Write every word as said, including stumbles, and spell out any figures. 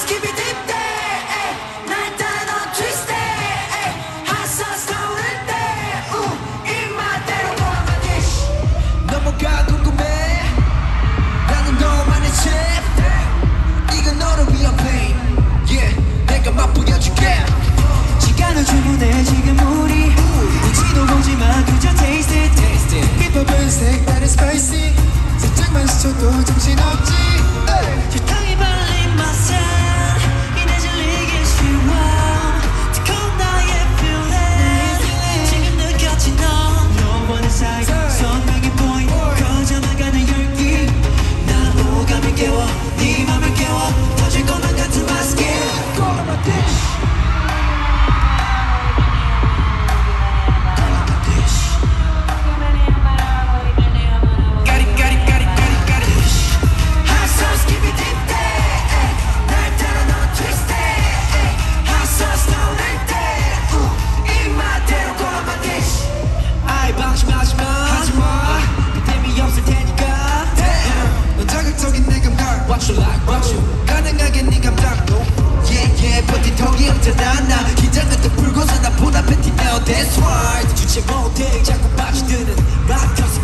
주문해 지금 우리 눈치도 보지마 그저 taste it taste it 힙합은 색다른 spicy 살짝만 스쳐도 정신없지 설탕이 발린 맛은 이내 질리기 쉬워 뜨거운 나의 feeling 지금 느꼈지 넌 너와의 사이 선명해 보인 커져나가는 열기 난 오감을 깨워 네 맘을 깨워 터질 것만 같은 my skin What you like, what you 가능하게 네 감당도 Yeah yeah 버티통이 없잖아 나 긴장을 또 풀고서 나보다 뱉이 now That's right 주체 못해 자꾸 빠져드는 막 터서